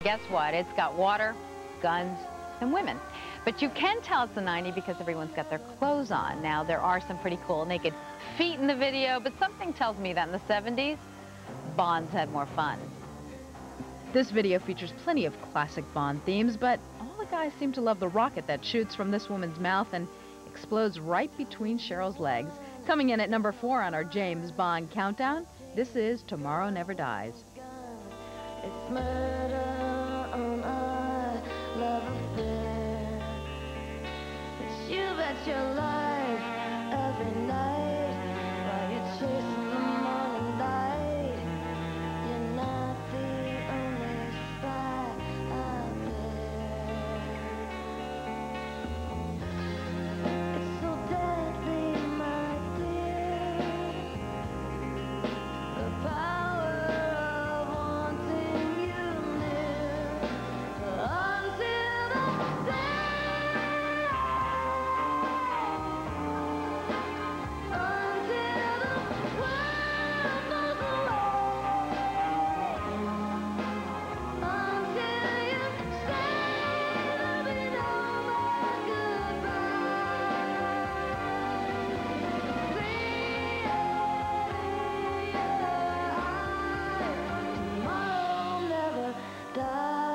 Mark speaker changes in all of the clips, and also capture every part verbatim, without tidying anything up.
Speaker 1: guess what? It's got water, guns, and women. But you can tell it's the nineties because everyone's got their clothes on. Now, there are some pretty cool naked feet in the video, but something tells me that in the seventies, Bonds had more fun.
Speaker 2: This video features plenty of classic Bond themes, but all the guys seem to love the rocket that shoots from this woman's mouth and explodes right between Cheryl's legs. Coming in at number four on our James Bond countdown, this is Tomorrow Never Dies.
Speaker 3: It's murder on a love affair. It's you bet your life every night while you're chasing the morning light. You're not the only spy out there. It's so deadly, my dear. The power of wanting you near until the day, until the world goes away, until you say there'll be no more goodbye. Tomorrow never dies.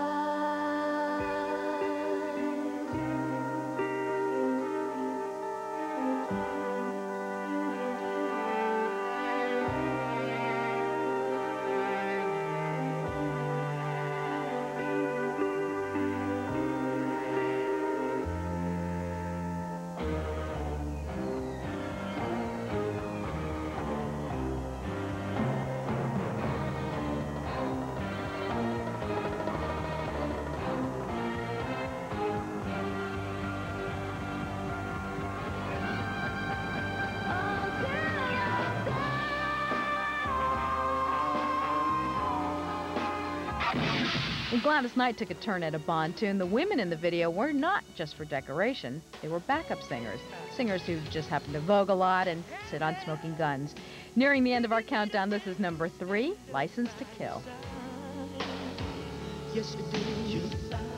Speaker 2: When Gladys Knight took a turn at a Bond tune, the women in the video were not just for decoration. They were backup singers, singers who just happened to vogue a lot and sit on smoking guns. Nearing the end of our countdown, this is number three, License to Kill.
Speaker 3: Yes, you do.